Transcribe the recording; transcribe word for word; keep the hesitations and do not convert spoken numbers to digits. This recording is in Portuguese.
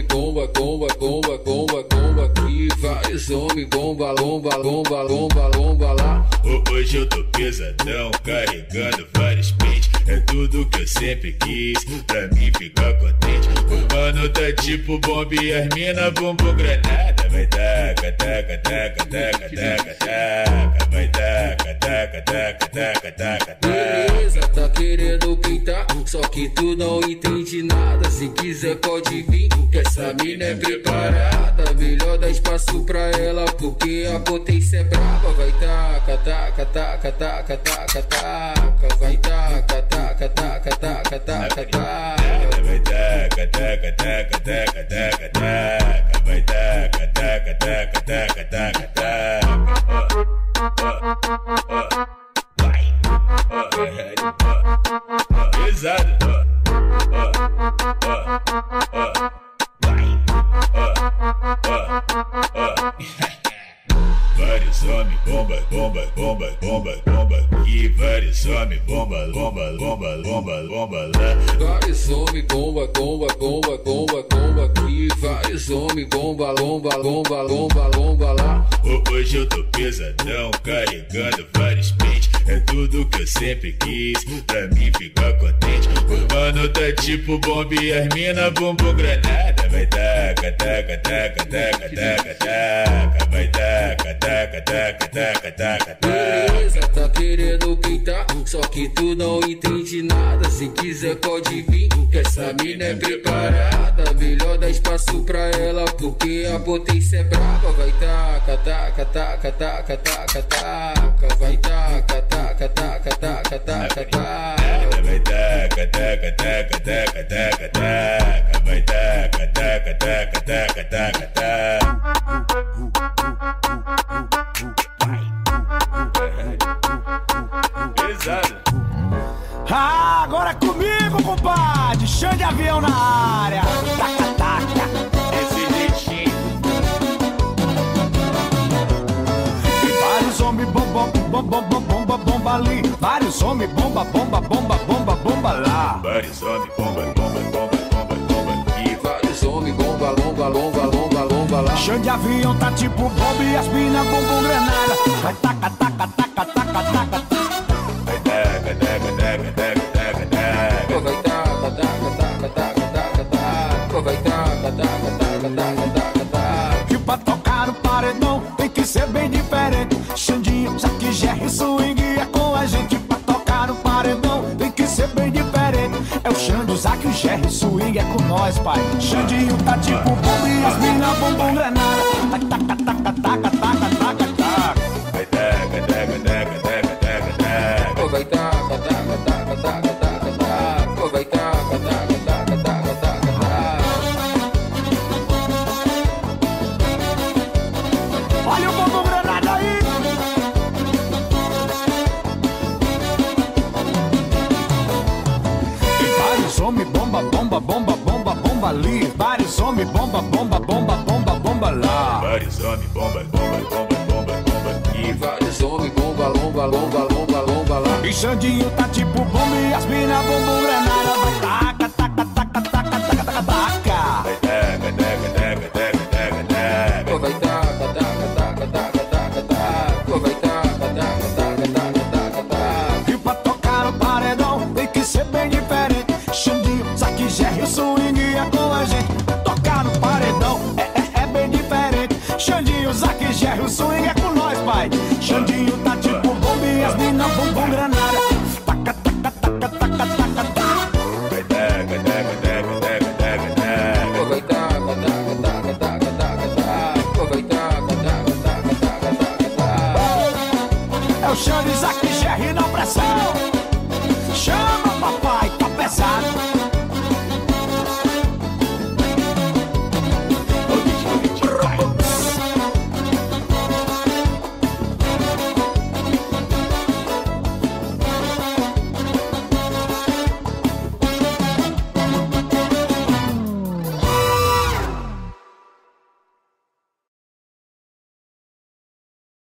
bomba, bomba, bomba, bomba, bomba. Que vários homens bomba, lomba, lomba, lomba, lomba lá. Hoje eu tô pesadão, carregando vários pentes. É tudo que eu sempre quis, pra mim ficar contente. O mano tá tipo bomba e as mina bumbum granada. Vai taca, taca, taca, taca, taca, taca. Vai taca, taca, taca, taca, taca, taca. Beleza, tá querendo pintar, só que tu não entende nada. Se quiser pode vir, que essa mina é preparada. Melhor dar espaço pra ela, porque a potência é brava. Vai taca, taca, taca, taca, taca, taca. Vai taca, taca, taca, taca, taca, taca. Vai taca, taca, taca, taca, taca, taca. Vai taca, taca, taca, taca, taca, taca. Vai. Pesado. Vai. Vários homens, bomba, bomba, bomba, bomba, bomba. E vários homens, bomba, bomba, bomba, bomba, bomba lá. Vários homens bomba, bomba, bomba, bomba, bomba. Que vários homens bomba, lomba, lomba, lomba, lomba lá. Hoje eu tô pesadão, carregando vários pentes. É tudo que eu sempre quis, pra mim ficar contente. O mano tá tipo bomba e as mina bumbum granada. Vai taca, taca, taca, taca, taca, taca. Vai taca, taca, taca, taca, taca, taca. Beleza, tá querendo pintar, só que tu não entende nada. Se quiser pode vir, que essa mina é preparada. Melhor dar espaço pra ela, porque a potência é brava. Vai taca, taca, taca, taca, taca, taca. Vai taca, taca, taca, taca, taca, taca. Vai taca, taca, taca, taca, taca, taca. Vai taca, taca, taca, taca, taca, taca. Pesado. Ah, agora é comigo, compadre. Chão de avião na área. Taca, taca. Esse jeitinho. E vários homens bomba, bomba, bomba, bomba, bomba ali. Vários homens bomba, bomba, bomba, bomba, bomba lá. Vários homens, bomba, bomba, bomba, bomba, bomba. E vários homens bomba, lomba, lomba, lomba, lomba lá. Chão de avião tá tipo bomba e as mina bumbum granada. Vai taca, taca, taca, taca, taca. Vai taca, taca, taca, taca, taca, taca. Vai taca, taca, taca, taca, taca, taca. Vai taca, taca, taca, taca, taca, taca. E pra tocar no paredão tem que ser bem diferente. Xandinho, Zack, Jerry, swing é com a gente. Pra tocar no paredão tem que ser bem diferente. É o Xande, Zack, o Jerry, swing é com nós, pai. Xandinho tá tipo bomba e as mina bumbum granada. Vai taca, taca, taca, taca, taca, taca. Vai taca, taca, taca, taca, taca, taca. Vai taca, taca, taca, taca, taca, taca. Vai taca, taca, taca, taca, taca, taca. Olha o bumbum granada aí. E vários homens bomba, bomba, bomba, bomba, bomba ali. Vários homens bomba, bomba, bomba, bomba, bomba lá. Vários homens, bomba, bomba, bomba, bomba, bomba. E vários homens bomba, lomba, lomba, lomba, lomba lá. E Xandinho tá tipo bomba e as mina bumbum granada. Vai taca, taca, taca, taca, taca, taca, taca. Vai taca, taca, taca, taca, taca, taca. Vai taca, taca, taca, taca, taca, taca. Vai taca, taca, taca, taca, taca, taca. E pra tocar no paredão tem que ser bem diferente. Xandinho, Zack, Jerry, o swing é com a gente.